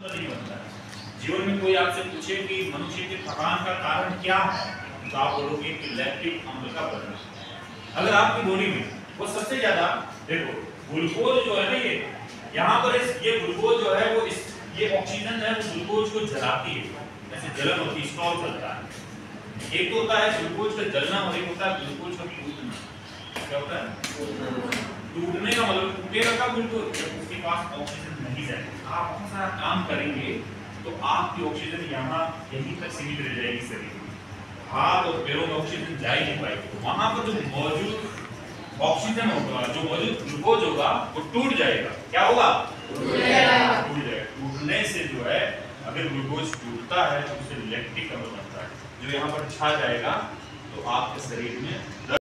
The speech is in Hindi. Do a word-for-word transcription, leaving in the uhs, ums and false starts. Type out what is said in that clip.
नहीं बनता है। जीवन में कोई आपसे पूछे कि मनुष्य के थकान का कारण क्या है, तो आप बोलोगे कि लैक्टिक अम्ल का बढ़ना। अगर आपकी बॉडी में वो सबसे ज्यादा देखो ग्लूकोज जो है ना, ये यहाँ पर इस ये ग्लूकोज जो है वो इस ये ऑक्सीजन है वो ग्लूकोज को जलाती है, जैसे जलन होती है, स्टॉल चलता है। एक तो होता है ग्लूकोज का जलना और एक होता है ग्लूकोज का टूटना। क्या होता है टूटने का मतलब टूटेगा का ग्लूकोज जब उसके पास ऑक्सीजन नहीं जाएगी। आप बहुत सारा काम करेंगे तो आपकी ऑक्सीजन यहाँ यहीं तक सीमित रह जाएगी शरीर में, हाथ और पैरों में ऑक्सीजन जा ही नहीं पाएगी। तो वहां पर जो मौजूद ऑक्सीजन होगा, जो मौजूद ग्लूकोज होगा वो टूट जाएगा। क्या होगा? टूट जाएगा। टूट जाएगा। टूटने से जो है अगर ग्लूकोज टूटता है तो उससे लैक्टिक अम्ल बनता है, जो यहाँ पर छा जाएगा तो आपके शरीर में